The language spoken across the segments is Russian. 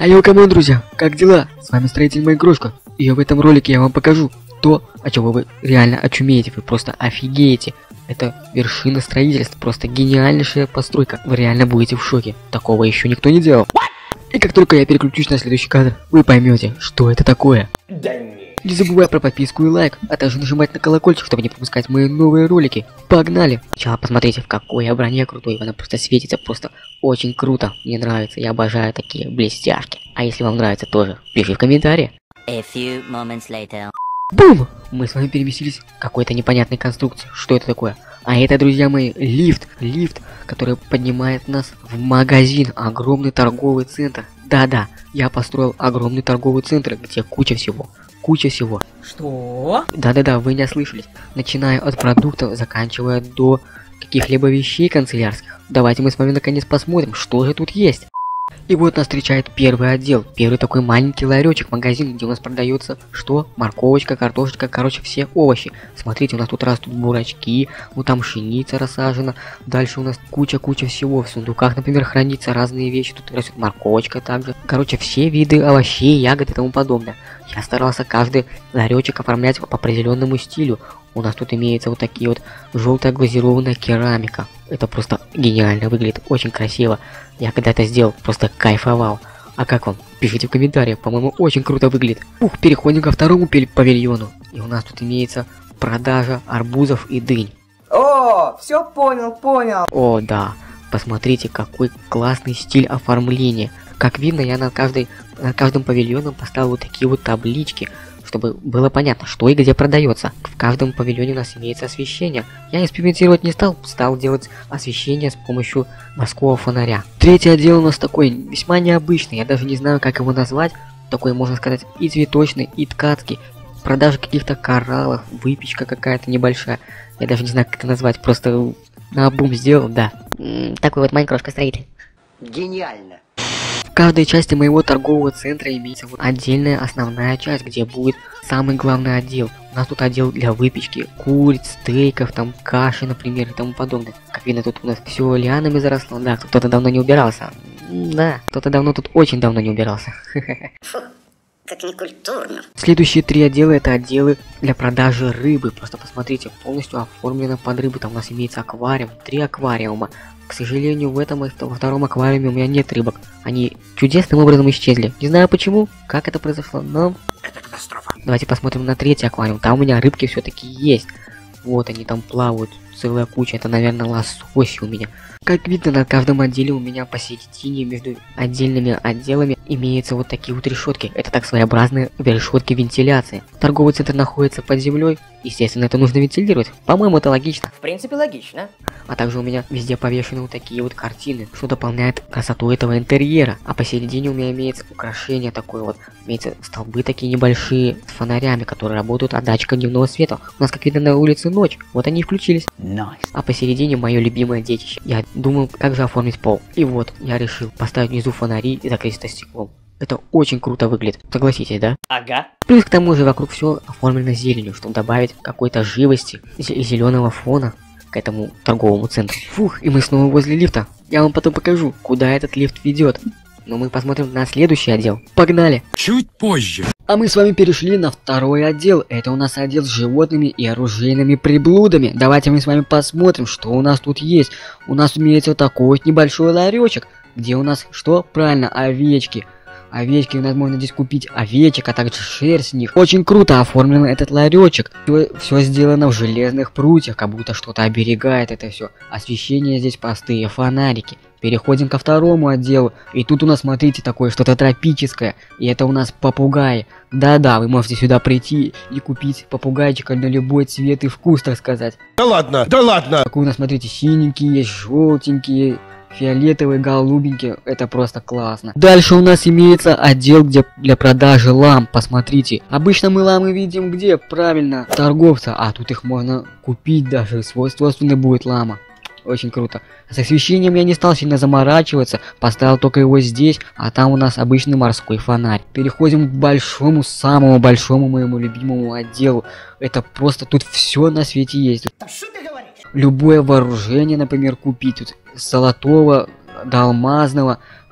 Айо, камон, друзья, как дела? С вами Строитель Майкрошка, и в этом ролике я вам покажу то, о чем вы реально очумеете, вы просто офигеете. Это вершина строительства, просто гениальнейшая постройка, вы реально будете в шоке, такого еще никто не делал. И как только я переключусь на следующий кадр, вы поймете, что это такое. Не забывай про подписку и лайк, а также нажимать на колокольчик, чтобы не пропускать мои новые ролики. Погнали! Сначала посмотрите, в какой я броне крутой, она просто светится, просто очень круто. Мне нравится, я обожаю такие блестяшки. А если вам нравится тоже, пиши в комментарии. Бум! Мы с вами переместились в какой-то непонятной конструкции. Что это такое? А это, друзья мои, лифт, который поднимает нас в магазин, огромный торговый центр. Да-да, я построил огромный торговый центр, где куча всего. Что? Да-да-да, вы не ослышались. Начиная от продуктов, заканчивая до каких-либо вещей канцелярских. Давайте мы с вами наконец посмотрим, что же тут есть. И вот нас встречает первый отдел, первый такой маленький ларечек, магазин, где у нас продается что? Морковочка, картошечка, короче, все овощи. Смотрите, у нас тут растут бурачки, вот там пшеница рассажена, дальше у нас куча всего. В сундуках, например, хранится разные вещи, тут растет морковочка также. Короче, все виды овощей, ягод и тому подобное. Я старался каждый ларечек оформлять по определенному стилю. У нас тут имеется вот такие вот желтая глазированная керамика. Это просто гениально выглядит, очень красиво. Я когда это сделал, просто кайфовал. А как вам? Пишите в комментариях, по-моему, очень круто выглядит. Переходим ко второму павильону. И у нас тут имеется продажа арбузов и дынь. О, все понял. О, да. Посмотрите, какой классный стиль оформления. Как видно, я над каждым павильоном поставил вот такие вот таблички, чтобы было понятно, что и где продается. В каждом павильоне у нас имеется освещение. Я экспериментировать не стал делать освещение с помощью морского фонаря. Третий отдел у нас такой весьма необычный, я даже не знаю, как его назвать. Такой, можно сказать, и цветочный, и ткацкий. Продажа каких-то кораллов, выпечка какая-то небольшая. Я даже не знаю, как это назвать, просто наобум сделал, да. Такой вот Майкрошка-строитель. Гениально. В каждой части моего торгового центра имеется вот отдельная основная часть, где будет самый главный отдел. У нас тут отдел для выпечки, куриц, стейков, там каши, например, и тому подобное. Как видно, тут у нас все лианами заросло. Да, кто-то давно не убирался. Да, кто-то тут очень давно не убирался. Фу, как некультурно. Следующие три отдела — это отделы для продажи рыбы. Просто посмотрите, полностью оформлено под рыбу. Там у нас имеется аквариум, 3 аквариума. К сожалению, во втором аквариуме у меня нет рыбок. Они чудесным образом исчезли. Не знаю почему, как это произошло, но... Это катастрофа. Давайте посмотрим на третий аквариум. Там у меня рыбки все-таки есть. Вот они там плавают, целая куча. Это, наверное, лососи у меня. Как видно, на каждом отделе у меня посередине между отдельными отделами имеются вот такие вот решетки. Это так своеобразные решетки вентиляции. Торговый центр находится под землей. Естественно, это нужно вентилировать. По-моему, это логично. В принципе, логично. А также у меня везде повешены вот такие вот картины, что дополняет красоту этого интерьера. А посередине у меня имеется украшение такое вот. Имеются столбы такие небольшие с фонарями, которые работают от датчика дневного света. У нас, как видно, на улице ночь. Вот они и включились. А посередине мое любимое детище. Я думал, как же оформить пол. И вот, я решил поставить внизу фонари и закрыть это стеклом. Это очень круто выглядит, согласитесь, да? Ага. Плюс к тому же вокруг все оформлено зеленью, чтобы добавить какой-то живости и зеленого фона к этому торговому центру. Фух, и мы снова возле лифта. Я вам потом покажу, куда этот лифт ведет. Но мы посмотрим на следующий отдел. Погнали! Чуть позже. А мы с вами перешли на второй отдел. Это у нас отдел с животными и оружейными приблудами. Давайте мы с вами посмотрим, что у нас тут есть. У нас имеется вот такой вот небольшой ларечек, где у нас что? Правильно, овечки. Овечки, у нас можно здесь купить овечек, а также шерсть с них. Очень круто оформлен этот ларечек. Все сделано в железных прутьях, как будто что-то оберегает это все. Освещение здесь простые, фонарики. Переходим ко второму отделу. И тут у нас, смотрите, такое что-то тропическое. И это у нас попугаи. Да-да, вы можете сюда прийти и купить попугайчика на любой цвет и вкус, так сказать. Да ладно. Такой у нас, смотрите, синенькие есть, желтенькие, фиолетовые, голубенькие. Это просто классно. Дальше у нас имеется отдел для продажи ламп. Посмотрите. Обычно мы лампы видим где? Правильно, торговца. А тут их можно купить даже. Свойственный будет лама. Очень круто. С освещением я не стал сильно заморачиваться. Поставил только его здесь. А там у нас обычный морской фонарь. Переходим к самому большому моему любимому отделу. Это просто тут все на свете есть. Да что ты говоришь? Любое вооружение, например, купить. Тут с золотого до алмазного.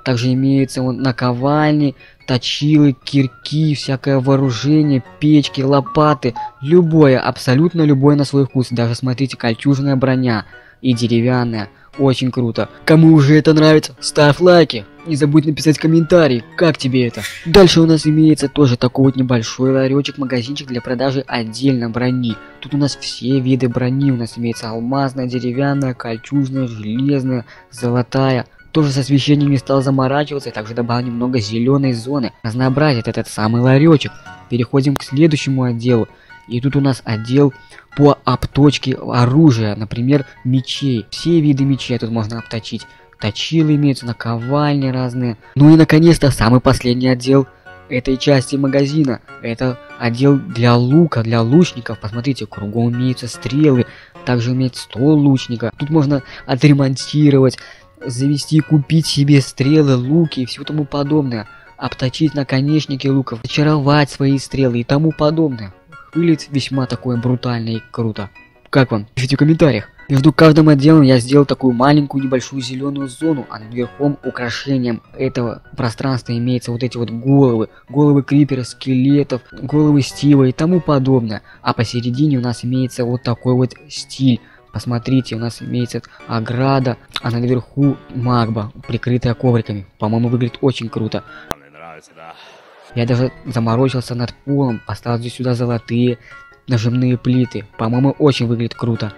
Также имеются вон наковальни, точилы, кирки, всякое вооружение, печки, лопаты. Любое, абсолютно любое на свой вкус. Даже смотрите, кольчужная броня и деревянная. Очень круто. Кому уже это нравится, ставь лайки. Не забудь написать комментарий, как тебе это. Дальше у нас имеется тоже такой вот небольшой ларечек, магазинчик для продажи отдельно брони. Тут у нас все виды брони. У нас имеется алмазная, деревянная, кольчужная, железная, золотая. Тоже с освещением не стал заморачиваться, и также добавил немного зеленой зоны. Разнообразит этот самый ларечек. Переходим к следующему отделу. И тут у нас отдел по обточке оружия, например, мечей. Все виды мечей тут можно обточить. Точилы имеются, наковальни разные. Ну и наконец-то самый последний отдел этой части магазина. Это отдел для лука, для лучников. Посмотрите, кругом имеются стрелы. Также имеется стол лучника. Тут можно отремонтировать, завести, купить себе стрелы, луки и все тому подобное. Обточить наконечники луков, зачаровать свои стрелы и тому подобное. Выглядит весьма такое брутально и круто. Как вам? Пишите в комментариях. Между каждым отделом я сделал такую маленькую небольшую зеленую зону, а наверху украшением этого пространства имеются вот эти вот головы. Головы криперов, скелетов, головы Стива и тому подобное. А посередине у нас имеется вот такой вот стиль. Посмотрите, у нас имеется ограда, а наверху магба, прикрытая ковриками. По-моему, выглядит очень круто. Я даже заморочился над полом, поставил здесь сюда золотые нажимные плиты. По-моему, очень выглядит круто.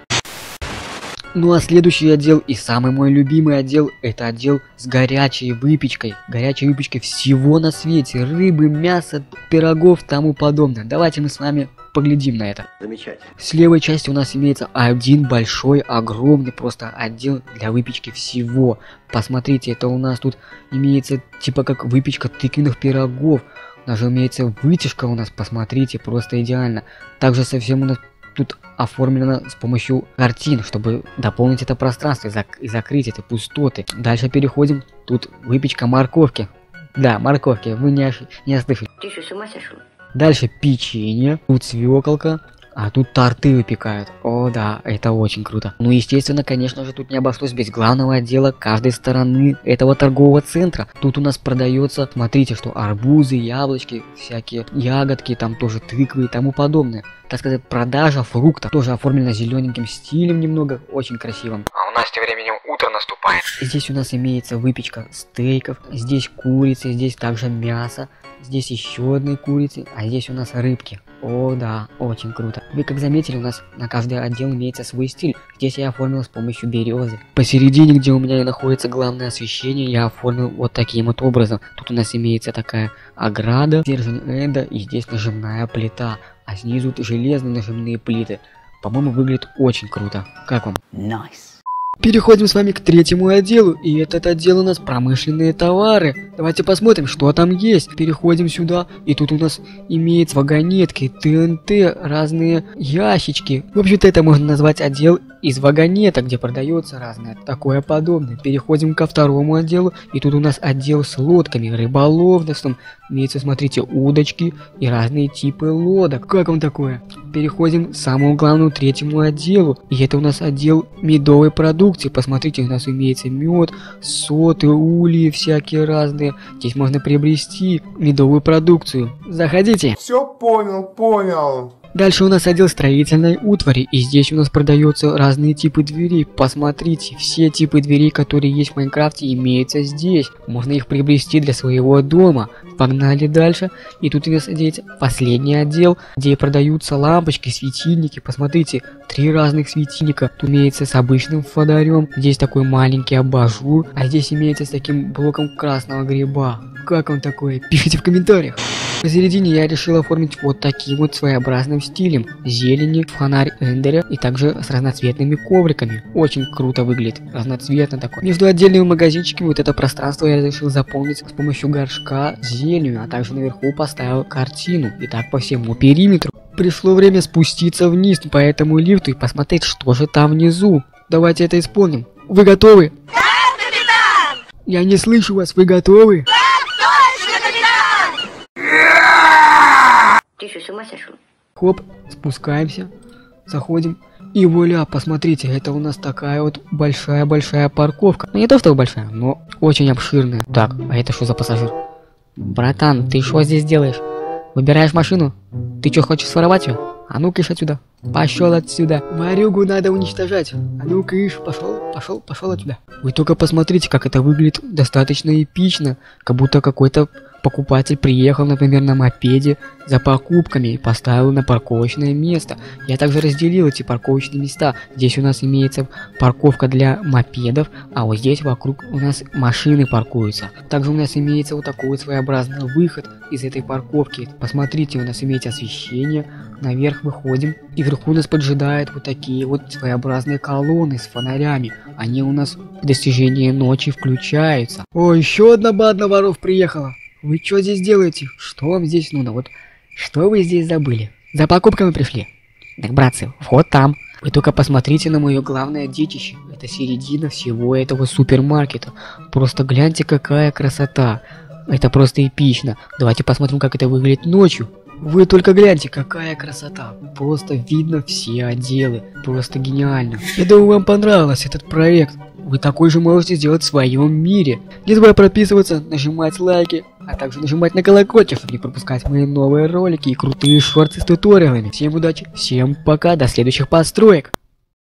Ну а следующий отдел и самый мой любимый отдел, это отдел с горячей выпечкой. Горячей выпечкой всего на свете. Рыбы, мяса, пирогов, тому подобное. Давайте мы с вами поглядим на это. Замечательно. С левой части у нас имеется один большой, огромный просто отдел для выпечки всего. Посмотрите, это у нас тут имеется типа как выпечка тыквенных пирогов. Даже имеется вытяжка у нас, посмотрите, просто идеально. Также совсем у нас тут оформлено с помощью картин, чтобы дополнить это пространство и закрыть эти пустоты. Дальше переходим. Тут выпечка морковки. Да, морковки, вы не ослышали. Ты что, с ума сошел? Дальше печенье, тут свеколка, а тут торты выпекают. О да, это очень круто. Ну естественно, конечно же, тут не обошлось без главного отдела каждой стороны этого торгового центра. Тут у нас продается, смотрите, что арбузы, яблочки, всякие ягодки, там тоже тыквы и тому подобное. Так сказать, продажа фруктов тоже оформлена зелененьким стилем немного, очень красивым. А у нас тем временем утро наступает. Здесь у нас имеется выпечка стейков, здесь курицы, здесь также мясо, здесь еще одни курицы, а здесь у нас рыбки. О да, очень круто. Вы как заметили, у нас на каждый отдел имеется свой стиль. Здесь я оформил с помощью березы. Посередине, где у меня и находится главное освещение, я оформил вот таким вот образом. Тут у нас имеется такая ограда, стержень Энда, и здесь нажимная плита. А снизу железные нажимные плиты. По-моему, выглядит очень круто. Как вам? Nice. Переходим с вами к третьему отделу, и этот отдел у нас промышленные товары. Давайте посмотрим, что там есть. Переходим сюда, и тут у нас имеется вагонетки, ТНТ, разные ящички. В общем-то, это можно назвать отдел из вагонеток, где продается разное такое подобное. Переходим ко второму отделу, и тут у нас отдел с лодками, рыболовством. Имеется, смотрите, удочки и разные типы лодок. Как вам такое? Переходим к самому главному третьему отделу, и это у нас отдел медовой продукции. Посмотрите, у нас имеется мед, соты, ульи всякие разные. Здесь можно приобрести медовую продукцию. Заходите. Все понял. Дальше у нас отдел строительной утвари, и здесь у нас продаются разные типы дверей. Посмотрите, все типы дверей, которые есть в Майнкрафте, имеются здесь. Можно их приобрести для своего дома. Погнали дальше. И тут у нас здесь последний отдел, где продаются лампочки, светильники. Посмотрите, 3 разных светильника. Тут имеется с обычным фонарем, здесь такой маленький абажур, а здесь имеется с таким блоком красного гриба. Как вам такое? Пишите в комментариях. Посередине я решил оформить вот таким вот своеобразным стилем. Зелени, фонарь Эндера и также с разноцветными ковриками. Очень круто выглядит, разноцветно такой. Между отдельными магазинчиками вот это пространство я решил заполнить с помощью горшка зеленью, а также наверху поставил картину. И так по всему периметру. Пришло время спуститься вниз по этому лифту и посмотреть, что же там внизу. Давайте это исполним. Вы готовы? Да, капитан! Я не слышу вас, вы готовы? Ты что, с ума сошел? Хоп, спускаемся, заходим. И вуаля, посмотрите, это у нас такая вот большая-большая парковка. Ну не то чтобы большая, но очень обширная. Так, а это что за пассажир? Братан, ты что здесь делаешь? Выбираешь машину? Ты что, хочешь своровать ее? А ну кыш отсюда. Пошел отсюда. Варюгу надо уничтожать. А ну кыш, пошел отсюда. Вы только посмотрите, как это выглядит достаточно эпично. Как будто какой-то покупатель приехал, например, на мопеде за покупками и поставил на парковочное место. Я также разделил эти парковочные места. Здесь у нас имеется парковка для мопедов, а вот здесь вокруг у нас машины паркуются. Также у нас имеется вот такой вот своеобразный выход из этой парковки. Посмотрите, у нас имеется освещение. Наверх выходим, и вверху нас поджидают вот такие вот своеобразные колонны с фонарями. Они у нас в достижении ночи включаются. О, еще одна банда воров приехала. Вы что здесь делаете? Что вам здесь нужно? Вот что вы здесь забыли? За покупками пришли? Так, братцы, вход там. Вы только посмотрите на мое главное детище. Это середина всего этого супермаркета. Просто гляньте, какая красота. Это просто эпично. Давайте посмотрим, как это выглядит ночью. Вы только гляньте, какая красота. Просто видно все отделы. Просто гениально. Я думаю, вам понравился этот проект. Вы такой же можете сделать в своем мире. Не забывай прописываться, нажимать лайки, а также нажимать на колокольчик, чтобы не пропускать мои новые ролики и крутые шорты с туториалами. Всем удачи, всем пока, до следующих построек.